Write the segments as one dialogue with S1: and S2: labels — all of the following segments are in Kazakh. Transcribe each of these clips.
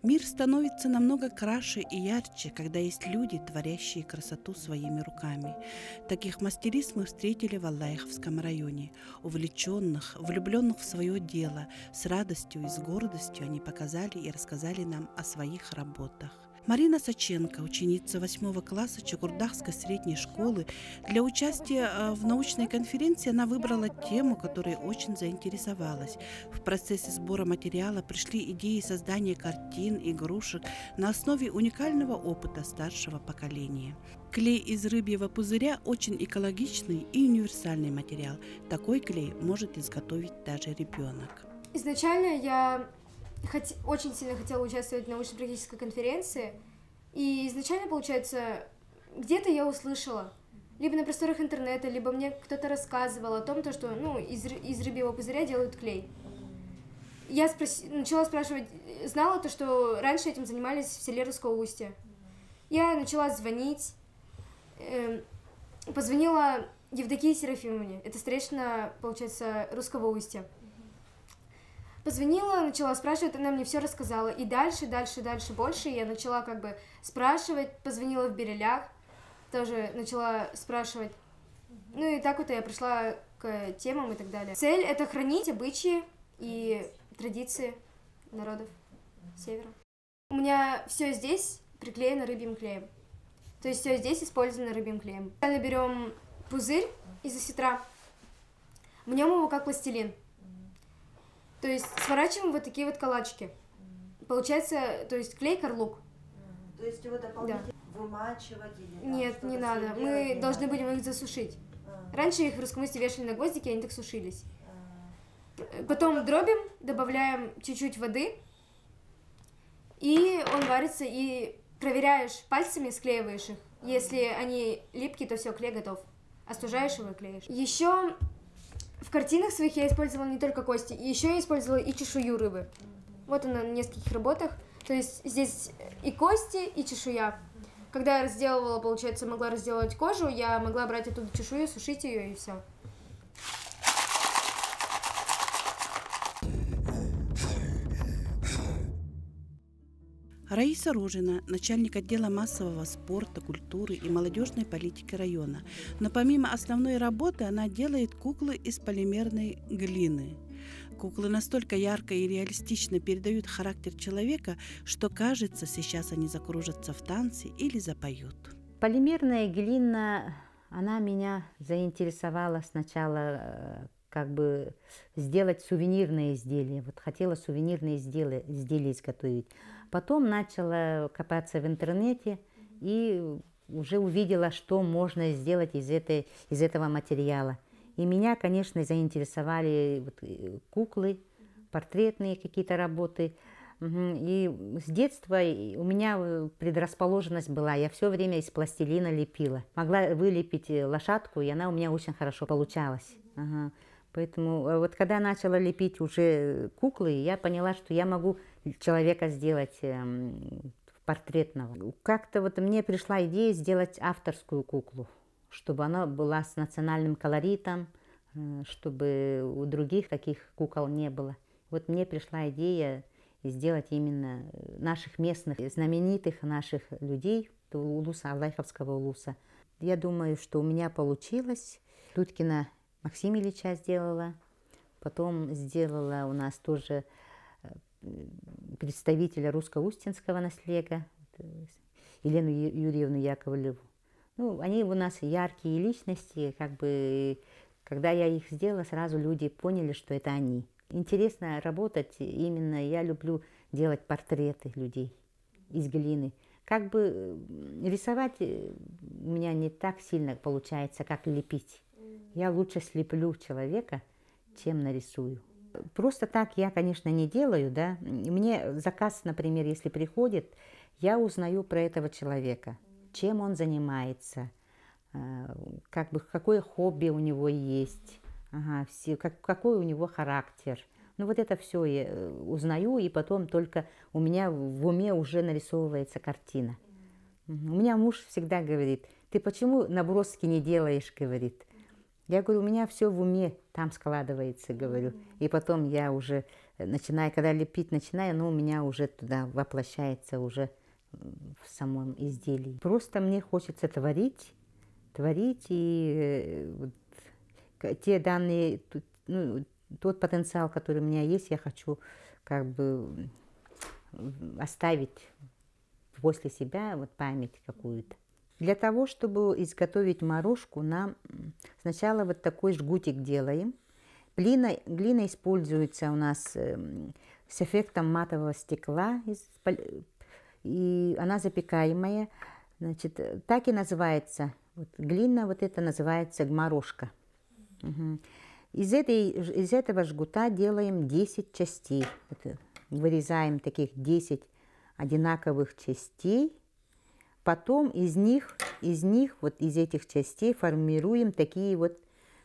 S1: Мир становится намного краше и ярче, когда есть люди, творящие красоту своими руками. Таких мастериц мы встретили в Аллаиховском районе. Увлеченных, влюбленных в свое дело, с радостью и с гордостью они показали и рассказали нам о своих работах. Марина Саченко, ученица 8 класса Чагурдахской средней школы, для участия в научной конференции она выбрала тему, которой очень заинтересовалась. В процессе сбора материала пришли идеи создания картин, игрушек на основе уникального опыта старшего поколения. Клей из рыбьего пузыря очень экологичный и универсальный материал. Такой клей может изготовить даже ребенок.
S2: Изначально я очень сильно хотела участвовать в научно-практической конференции, и изначально, получается, где-то я услышала, либо на просторах интернета, либо мне кто-то рассказывал о том, что из рыбьего пузыря делают клей. Я начала спрашивать, знала то, что раньше этим занимались в селе Русского Устья. Я начала звонить, позвонила Евдокии Серафимовне, это старейшина, получается, Русского Устья. Позвонила, начала спрашивать, она мне все рассказала. И дальше больше я начала спрашивать, позвонила в Берелях, тоже начала спрашивать. Ну и так вот я пришла к темам и так далее. Цель — это хранить обычаи и традиции народов Севера. У меня все здесь приклеено рыбьим клеем. То есть все здесь использовано рыбьим клеем. Специально берем пузырь из осетра, мнем его как пластилин. То есть сворачиваем вот такие вот калачики. Получается, то есть клей-карлук.
S3: То есть его дополнительно вымачивать или
S2: нет, не надо. Мы должны будем их засушить. Раньше их в Русском Устье вешали на гвоздики, они так сушились. Потом дробим, добавляем чуть-чуть воды, и он варится, и проверяешь пальцами, склеиваешь их. Если они липкие, то все, клей готов. Остужаешь его и клеишь. Еще в картинах своих я использовала не только кости, еще я использовала и чешую рыбы. Вот она на нескольких работах. То есть здесь и кости, и чешуя. Когда я разделывала, получается, могла разделывать кожу, я могла брать оттуда чешую, сушить ее и все.
S1: Раиса Ружина, начальник отдела массового спорта, культуры и молодежной политики района. Но помимо основной работы она делает куклы из полимерной глины. Куклы настолько ярко и реалистично передают характер человека, что кажется, сейчас они закружатся в танце или запоют.
S4: Полимерная глина, она меня заинтересовала сначала сделать сувенирные изделия. Вот хотела сувенирные изделия изготовить. Потом начала копаться в интернете и уже увидела, что можно сделать из этого материала. И меня, конечно, заинтересовали куклы, портретные какие-то работы. И с детства у меня предрасположенность была. Я все время из пластилина лепила. Могла вылепить лошадку, и она у меня очень хорошо получалась. Поэтому вот когда начала лепить уже куклы, я поняла, что я могу человека сделать портретного. Как-то вот мне пришла идея сделать авторскую куклу, чтобы она была с национальным колоритом, чтобы у других таких кукол не было. Вот мне пришла идея сделать именно наших местных, знаменитых наших людей, улуса, Аллаиховского улуса. Я думаю, что у меня получилось. Дудкина Максим Ильича сделала, потом сделала у нас тоже представителя русско-устинского наследия, Елену Юрьевну Яковлеву. Ну, они у нас яркие личности, когда я их сделала, сразу люди поняли, что это они. Интересно работать именно, я люблю делать портреты людей из глины. Рисовать у меня не так сильно получается, как лепить. Я лучше слеплю человека, чем нарисую. Просто так я, конечно, не делаю, да. Мне заказ, например, если приходит, я узнаю про этого человека, чем он занимается, какое хобби у него есть, какой у него характер. Ну вот это все я узнаю, и потом только у меня в уме уже нарисовывается картина. У меня муж всегда говорит: ты почему наброски не делаешь, говорит. Я говорю, у меня все в уме там складывается, говорю. И потом я уже начинаю, когда лепить начинаю, оно у меня уже туда воплощается уже в самом изделии. Просто мне хочется творить, и те данные, ну, тот потенциал, который у меня есть, я хочу как бы оставить после себя вот память какую-то. Для того, чтобы изготовить морожку, нам сначала вот такой жгутик делаем. Глина используется у нас с эффектом матового стекла, и она запекаемая. Значит, так и называется. Вот, глина вот это называется гморошка. Угу. Из этого жгута делаем 10 частей. Вот, вырезаем таких 10 одинаковых частей. Потом из этих частей формируем такие вот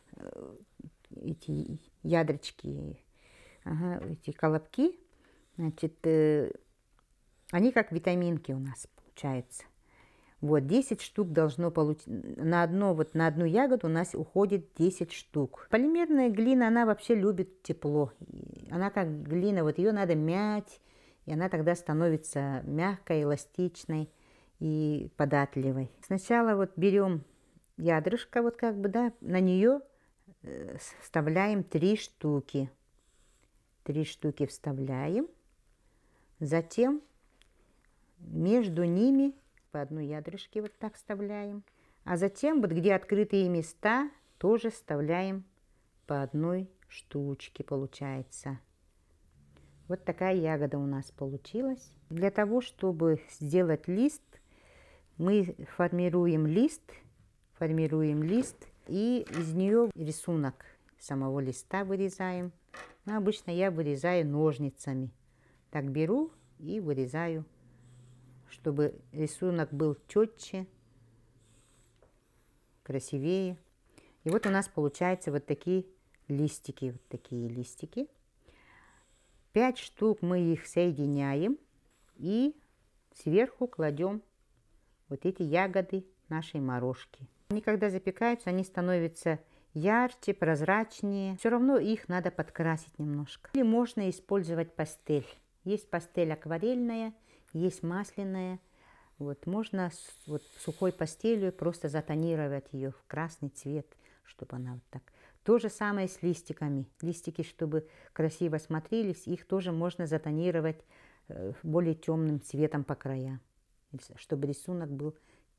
S4: эти ядрочки, эти колобки. Значит, они как витаминки у нас получаются. Вот, 10 штук должно получиться. На одну ягоду у нас уходит 10 штук. Полимерная глина, она вообще любит тепло. Она как глина, вот ее надо мять, и она тогда становится мягкой, эластичной и податливой. Сначала вот берем ядрышко, вот как бы, да, на нее вставляем 3 штуки. 3 штуки вставляем. Затем между ними по одной ядрышке вот так вставляем. А затем вот где открытые места тоже вставляем по одной штучке, получается. Вот такая ягода у нас получилась. Для того, чтобы сделать лист, мы формируем лист и из нее рисунок самого листа вырезаем. Но обычно я вырезаю ножницами. Так беру и вырезаю, чтобы рисунок был четче, красивее. И вот у нас получается вот такие листики. 5 штук мы их соединяем и сверху кладем вот эти ягоды нашей морожки. Они когда запекаются, они становятся ярче, прозрачнее. Все равно их надо подкрасить немножко. Или можно использовать пастель. Есть пастель акварельная, есть масляная. Вот, можно вот сухой пастелью просто затонировать ее в красный цвет, чтобы она вот так. То же самое с листиками. Листики, чтобы красиво смотрелись, их тоже можно затонировать более темным цветом по краям, чтобы рисунок был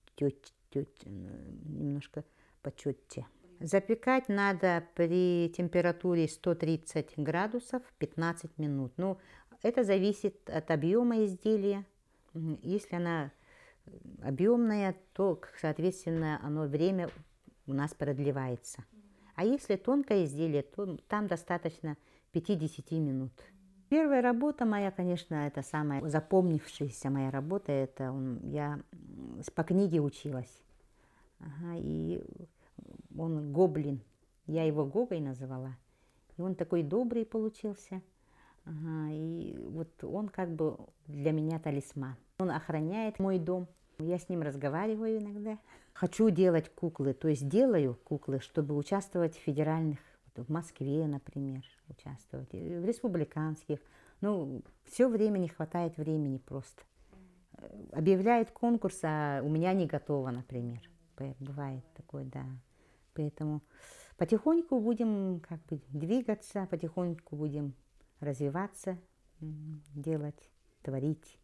S4: немножко почетче. Запекать надо при температуре 130 градусов 15 минут. Ну, это зависит от объема изделия. Если она объемная, то, соответственно, время у нас продлевается. А если тонкое изделие, то там достаточно 50 минут. Первая работа моя, конечно, это самая запомнившаяся моя работа. Это я по книге училась. И он гоблин. Я его Гогой называла. И он такой добрый получился. И вот он как бы для меня талисман. Он охраняет мой дом. Я с ним разговариваю иногда. Хочу делать куклы, то есть делаю куклы, чтобы участвовать в федеральных, в Москве, например, участвовать, в республиканских. Ну, все время не хватает времени просто. Объявляют конкурс, а у меня не готово, например. Бывает такое, да. Поэтому потихоньку будем как бы двигаться, потихоньку будем развиваться, делать, творить.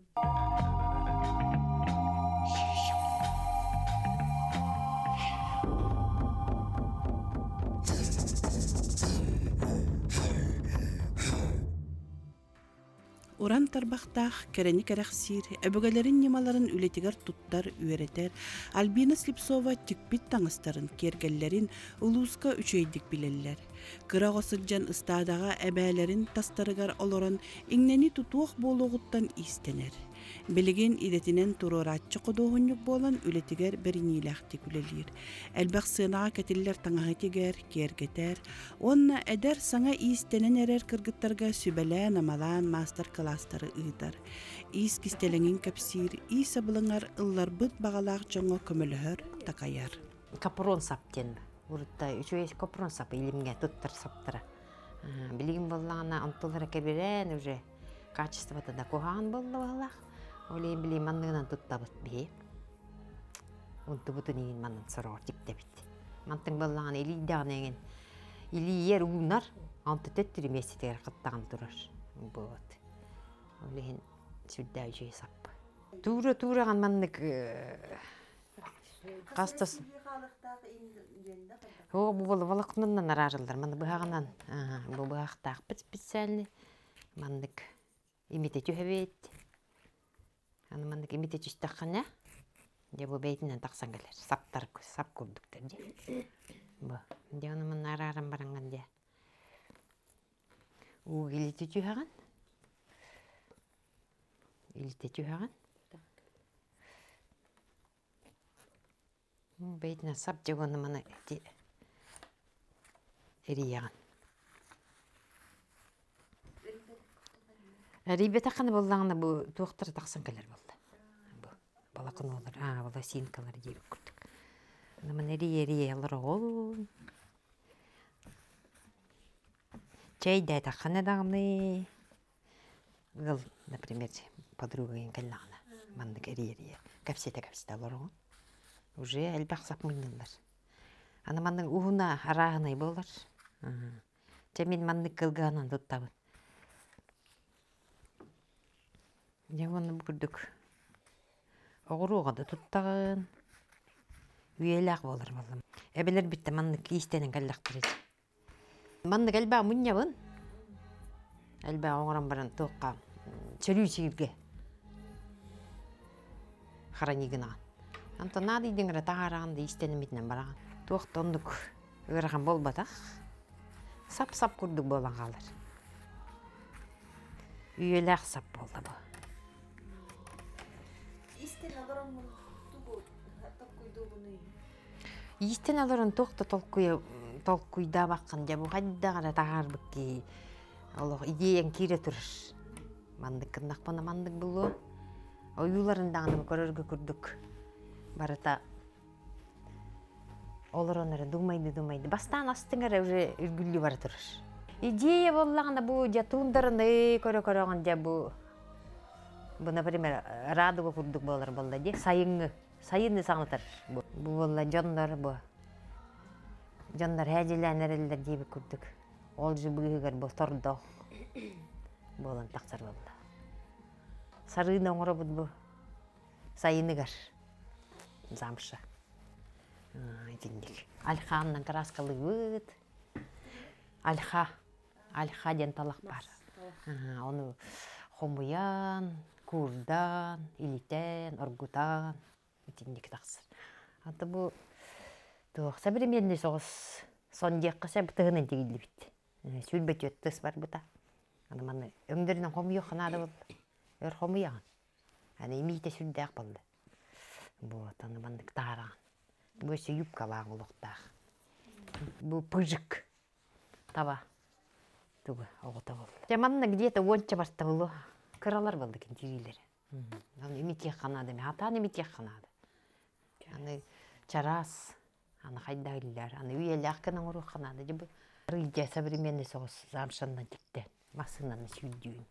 S1: Уран тарбахтах, керени керахсир, әбөгәләрін немаларын үлетигер туттар үйеретер, Альбина Слепцова тикпит таңыстарын, кергәлләрін улуска үчейдік білелер. Кырақ осылжан ыстадаға әбәләрін тастарыгар олорын, иңнәни тутуақ болуғыттан истенер. Білеген идетінен туруратчы қодуғынюк болан үлетигер біріниләқті күлелер. Әлбәқ сынаға кәтілер таңағытигер, кергетер. Онна әдер саңа истенен әрер кыргыттарға сүбәлән амалан мастер-кластары ыйдар. Ис кистелеңін кәпсир, иса бұлыңар ыллар бұд бағалақ жоңа көмілігір тақаяр.
S5: Капрон саптен. Урытта үчөйес капрон сап илимге туттар саптыра. Билигин боллағына онтолар кеберен уже качествода да куған болды боллақ. Олейін білейін маннығынан тұттабыт бе. Онты бұты неген маннын сұрауыр типте бітті. Мантың боллағына илейдіған еген. Илейер ұғынар, анты төттірі месетер қыттаған тұрар. Бұд. Олейін сүрдәй жүйе саппы. Тура-тураған маннық қастасын. О, бұл балықнынан арарылдар. Манны бұғағынан. Бұл бұғақтақ специальный. Маннық имите түйәбет. Аны маннық имите түйістаққана. Де бұл бәйтінен тақсан кәлер. Саптар, сап көрдіктер де. Бұл. Де оны манны арарым баранған де. О, елеті түйәған. Елеті түйәған. Бәйтінен сап жегені маны әрияған. Рибе таққаны болдағына бұл туақтары тақсан кәлер болды. Балақын олар, бала синкалар дейбі күрдік. Маны әрия алыр оғыл. Чайдай таққаны дағымны. Ғыл, например, подруга ен кәллағына. Мандық әрия. Кәпсеті алыр оғыл. Уже әлбәқ сап мұйнылар. Аны мандың уғына арағынай болар. Жәмен мандық қылғанан тұттабын. Жаңғаны бүкірдік. Оғыр оғады тұттағын. Үйеләқ болар болым. Әбелер бітті мандық кейістенен кәлләқтыр еді. Мандық әлбәқ мұнябын. Әлбәқ оғыран баран тоққа чөлі сүйірге. Харанигін аған. Антона дейдіңірі тағарағанды істеніметінен бараған. Тоқты ондық өріған бол батақ. Сап-сап күрдік болан қалыр. Үйеләқ сап болды бұл.
S3: Истен алырын тұққойды бұны?
S5: Истен алырын тоқты толқойда баққан. Жабу қайдағыра тағар бүкке. Идеян кере тұрыр. Мандық кындақ бұны мандық бұлы. Ойыларындағыны көрерге күрдік. Барыта олар онары думайды. Бастан астыңары уже үргілі бары тұрыр. Идея болағында бұл жатуындарын көрі-көріған жа бұл, например, радуға күрдік болар болды де, сайыны саңытыр. Бұл болла жондар бұл. Жондар әжелән әрелдер дейбі күрдік. Ол жы бұғығыр бұл тордоқ болан тақсар болды. Сарыны оңыры бұл сайыныгар. Замша. Альханнан краскалы выд. Альха ден талақ бар. Оны хомуян, курдан, илитен, оргутан. Итіндік тақсыр. Аты бұл современный соғыс сон деққаса бұтығынан тегілді бітті. Сүлбет өттіс бар бұта. Маны өңдерінен хомуя қанады болды. Өр хомуян. Емейте сүлдәқ болды. Вот, аны бандык таараган. Бөсі юбкалағын ұлықтақ. Бұл пыжық. Таба. Туғы, оғыта болды. Жаманына где-то онча барта болу. Кыралар болды кен тирилері. Аны емекек қанады. Атан емекек қанады. Аны чарас. Аны қайдағылар. Аны үйелі аққынан ұру қанады. Рылья современный соғыс замшандан тіктен. Масынаны сүйдейін.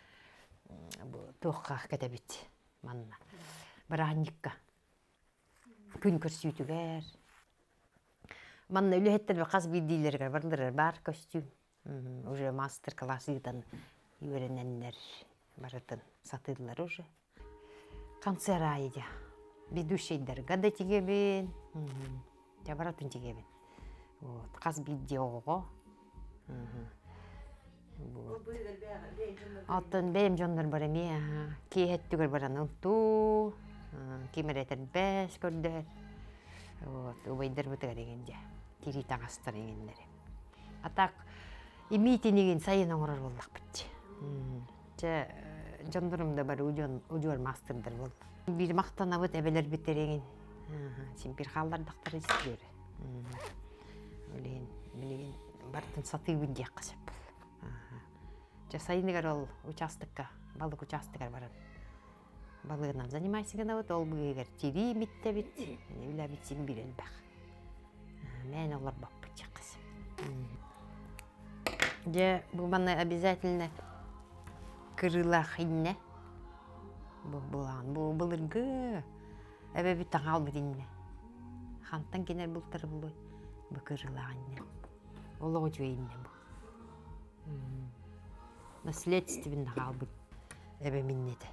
S5: Тоққа кәті бет. Манна. Барағанникка. Күн көрсүйтігер. Манна үліхеттер бі қаз бейдейлергер барлар бар костюм. Уже мастер-классыдан үйерененлер барытын сатыдылар уже. Концерт айыда. Ведущийдер гада тегебен. Баратын тегебен. Қаз бейде оғы. Атын бәйім жондар бар әме. Кейхеттігер баран ұлту. Кемеретер бәс көрдер. Убайдар бұтығар егенде. Тири тағастар егендері. Атақ, емейтенеген сайын оңырар болдақ бітті. Жондырымда бар ұжуар мастердар болды. Bir maqtana бұт әбелер біттер еген. Сен бір қалдардақтар естігер. Білеген бартын саты өндек қасып бұл. Сайынығар ол участыққа, балық участықар баран. Балығынан занимайсыңына бұт, ол бұғығар тері бітті біт. Үлі бітсен бір әлбәқ. Мән олар бақ бұтчақ қасып. Я бу маны обязательно кырылах инне. Бу булан, бу былыргы. Эбе бит таңал биринне. Хантан кенер бултары булой. Бу кырылах инне. Олого жойинне бу. Наследственно қалбыт. Эбе миннеті.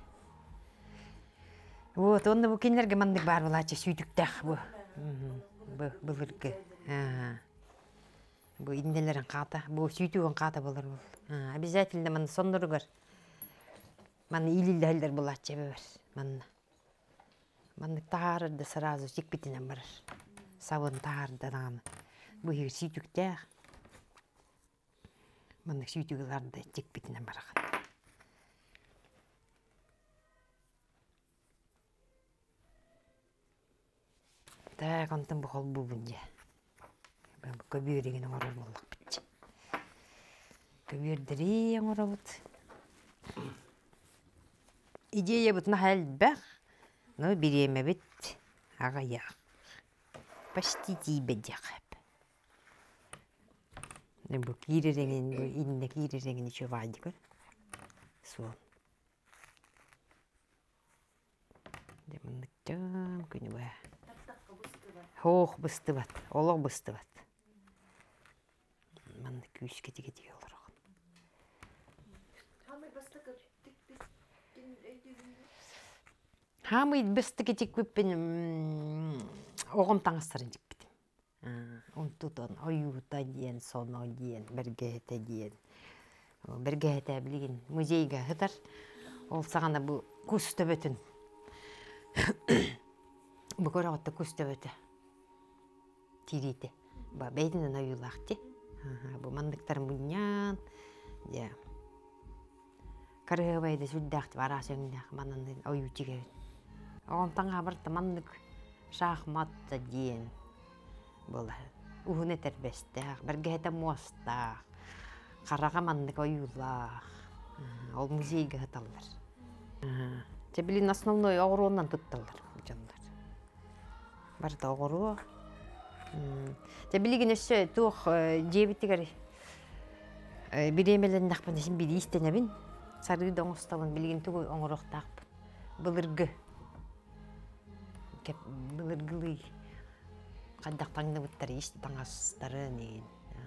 S5: Вот, онда бу кенерге мандык бар булачы сүйдіктәк бу. Былыргы. Бу иннелерін қата, бу сүйтігін қата болар бұл. Обязательно маны сондырығыр. Маны илілдәлдер булачы бер. Маны тағарырды сразу жекпетінен барыр. Сабын тағарырды дағаны. Бу егер сүйтіктәк. Маны сүйтігіларды жекпетінен бараған. Так, онтын бұқол бұлбын же. Көбереген оңырар болық бітчі. Көбердірей оңыра бұд. Идея бұтына хәл бәқ, но береме біт ағаяқ. Почти тейбе деқіп. Бұл киререген, бұл инне киререген еще вайды көр. Сон. Деміндіктен күні бә. Хоқ бұстыват, олық бұстыват. Манны күйіс кете-кете олар оған. Хамы бұсты кетек көппен оғым таңыстарын жік бітім. Онтудан ойуыта дейін, соны дейін, біргеті дейін. Біргеті білген музейге ғыдар. Ол сағана бұл күс төбетін. Бұл көрағытты күс төбеті. Тирейті. Бәйдінен ойулақты. Бұл мандықтар мұньян. Карығыбайды сүлдәқті барасы өңдәқ мананды ойуты кәуін. Оғым таңға барты мандық шахматты дейін. Бұл ұғыны тәрбестәқ, біргәті мостақ. Қараға мандық ойулақ. Ол музейге ғыталдар. Білін основной оғыруынан тұтталдар. Барты оғыру. Білген өсі тұқ жебеттігер біремелен нақпын әсін бір истенебін. Сарғыды оңыстауын білген тұғы оңырықтақпын. Бұлырғы. Бұлырғылы. Қаддақтаңды бұттары ешті таңастары неген.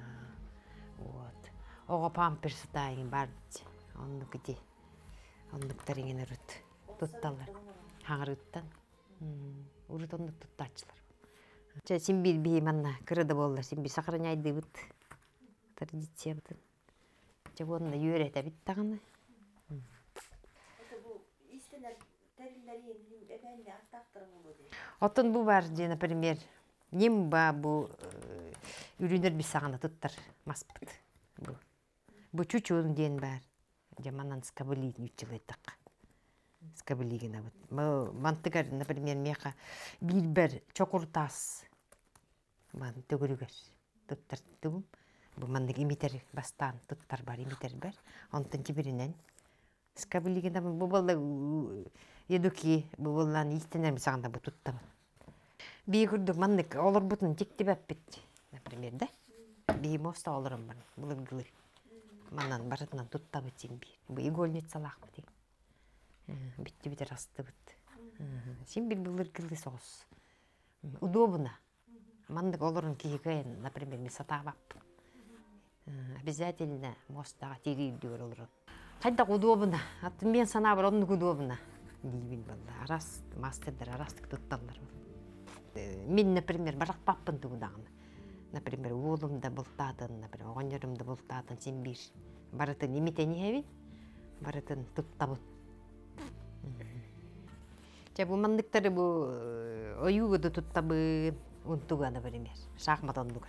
S5: Оға памперсы тайын барды. Онды күте. Ондықтар еңен ұрыт. Тұтталар. Хаңыр ұттан. Ұрыт ондық тұттачылар. Сен бір бейманна кірді болдар. Сен бір сақырanyайды бұд. Традиция бұдын. Онда үйреті біт тағаны. Отын бұл бар, например, нем ба бұл үрінер бір сағаны тұттар мас бұд. Бұл чүчуын ден бар. Жаманан скабылиін үтчілеттіқ. Скабылигина вот. Мантыгар, например, меха бир чокур тас. Ман төгүрүгөр. Туттар тугум. Бу мандык имитер бастан туттар бар, имитер бар. Онтон кибиринен. Скабылигина бу болда едуки бу болдан истенер саганда бу туттар. Би күрдүк мандык олор бутун тиктибеп бит. Например, да? Би моста олорум бар. Булыгылы. Манан барытынан туттабы тимби. Бу игольница лахты. Битти-битти расты бит. Сен бір бұлыргылы соғыз. Удобно. Мандық оларын кейгейін, например, месата бап. Обязательно мостаға терейді оларын. Қайдақ удобно. Атын мен сана бар, онық удобно. Дейбін болды. Арас, мастердер арастық тұтталар. Мен, например, барақ баппын тұғыдағын. Например, олымда бұлтадын, например, оғанерімді бұлтадын, сен бір. Барытын еметені әвен, барытын тұттабын. Бұл мандықтары бұл ойуғыды тұттабын ұнтуға, например, шахмат ондығыр.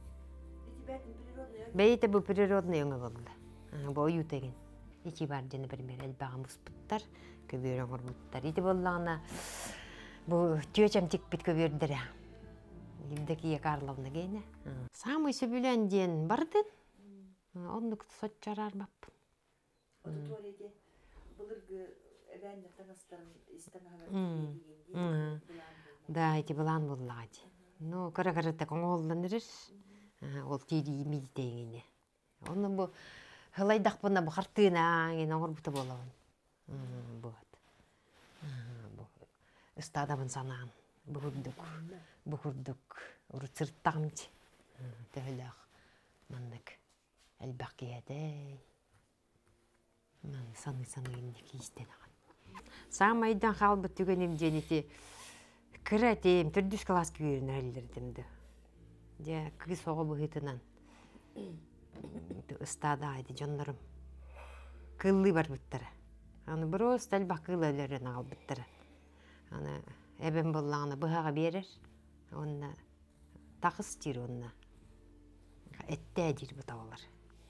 S5: Бәйті бұл природный өңі болды. Бұл ойу теген. Ики бар, например, әлбағын бұспыттар, көбер оңыр бұттар. Еті болағына бұл түйечем тек бит көбердірі. Евдокия Карловна кейіне. Самый сөбілен ден бардың, ондық сот жарар бап.
S3: Аудиторияде бұлырғы әбәнді таңыстарын істемағыр.
S5: Да, эти балан боллади. Ну, кара-карата коңолдан ерер, ол тири имидетегіне. Оны бу хылайдак бына бу хартына ген оңор бута болабын. Вот. Бу стадамын санаан. Бухурдук. Урцыртамч. Тәләх. Маннык. Әлбәкиядәй. Ман саны инде кистен аган. Самайдан халбы түгенем женети. Кыратем, түрдүс класс күйерін әлдердімді. Де, кыз соғы бұғытынан. Стада айды, жонларым. Кыллы бар бұттары. Аны бұрос тәлбақ кыллыларын ағыл бұттары. Аны әбен боллағына бұғаға берер. Онына тақыс жер онына. Әтті әдер бұта олар.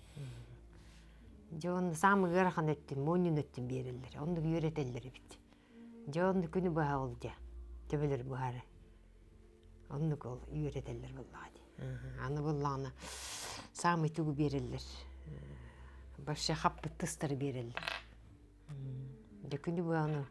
S5: Жонды самы ғырақан өттін, монын өттін берілдер. Онды үйретелдері бітті. Жонды күні бұға олды. Төбелер бұғары. Онды қол үйретелдер боллады. Аны боллағына самы түгі берілдер. Башы қаппы тұстары берілдер. Күні бұғаны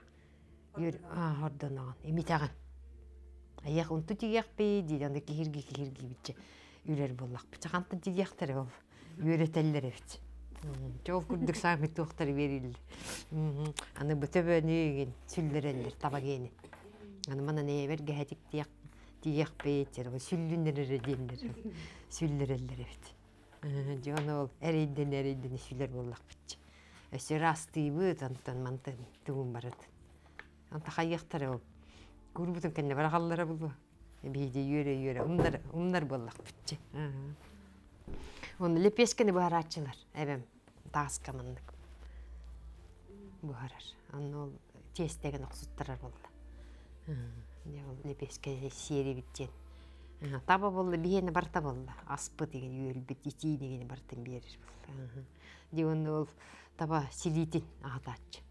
S5: ордан аған, емет аған. Аяқ ұнты тегеқ бей дейді, онды кехірге бітчі үйрер боллақ. Қанты тегеқтері ол үйретелдері бітчі. Жол күрдік самы тұқтары берілдер. Аны бұтөбөні сүлдерелдер, табагені. Аны мана неберге хәтик тиек бейттер, сүллүннері дендер, сүллерелдер ебет. Жоны ол әрейден сүллер боллақ бітчі. Өсі расты бұд, антон мантын туғын барады. Анта қайықтары ол. Күрбүтін кәнне барақаллары бұл. Бейде үйре, умдар боллақ бітчі. Оны лепескені бұхар атшылар, әбім тағысқа мандық. Бұхарар. Оны ол тестеген ұқсыттарар болды. Лепеске сері біттен. Таба болды, бейені барта болды. Аспы деген үйел біт, ити деген бартын берір болды. Оны ол таба силитін ағатачы.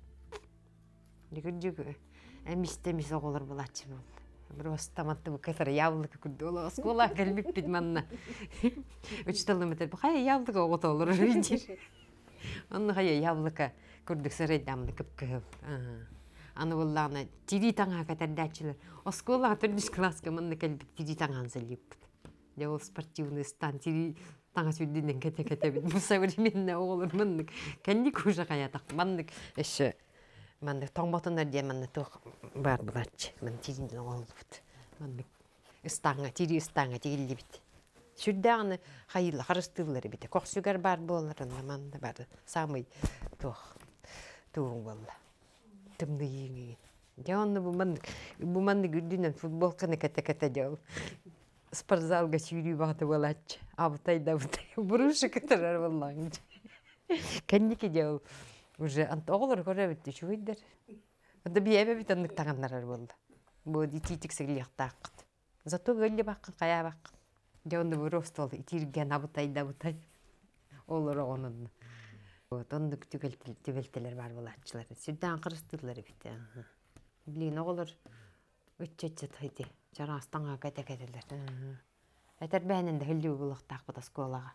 S5: Жүгі әмістеміз оғылар бұл атшы болды. Просто таматты бұл кәтірі яблыка күрді. Ола оскола кәлбіп бет манна. Үчталым өтер, бұл қая яблыка оғыт олыр өйдер. Оны қая яблыка күрдік сырайдамды күп-күп. Аны боллағына тири таңа кәтәрді әтшілер. Осколаға түрдіс класска манна кәлбіп тири таңан сәліп. Ол спортивный стан тири таңа сүрдінен кәте-кәте бет. Бұл современне оғылыр маннық. Кәнді көжі қаятақ. Маннық әші. Мандык тоңботундар дия манны тух бар булачы. Ман тиринен оңолбут. Мандык тири ыстаңа тигилли бит. Сүрдәгыны хайылы харыстылары бит. Коксугар бар болар, манды бар. Самый тух туң болла. Тымды еңеген. Жауынны bu mandık ürdünen futbolkаны кәте-кәте жау. Спортзалга сүйрүй бағыты болачы. Абытай-дабытай. Бұрушы кәтірар боллағын. Кәндеке жау. Уже оғылыр көрәбітті шүйдер. Онда бейәбе бит аннык тағанларар болды. Бұл ититік сәгіліяқта ақыд. Зато өлі баққын, қая баққын. Жауынды бұл рост олды, итирген абытай-дабытай. Олыр оғынынны. Онды түгелтелер бар бұл атшылар. Сүрден қырыстылары бітті. Білген оғылыр өтчет хайды. Жара астаңға кәте-кәтелер. Әтер бәнінде хүлі бұлықтақ бұта сколаға.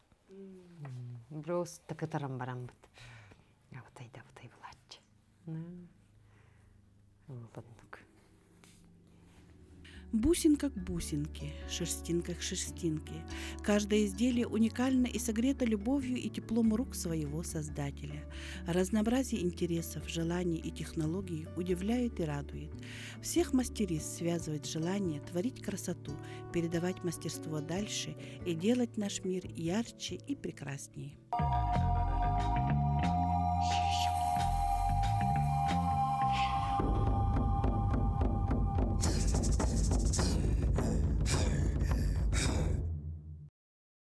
S5: Рост тұқытарам барам бұд. Абытай булачы.
S1: Бусинка к бусинке, шерстинка к шерстинке. Каждое изделие уникально и согрето любовью и теплом рук своего создателя. Разнообразие интересов, желаний и технологий удивляет и радует. Всех мастериц связывает желание творить красоту, передавать мастерство дальше и делать наш мир ярче и прекраснее.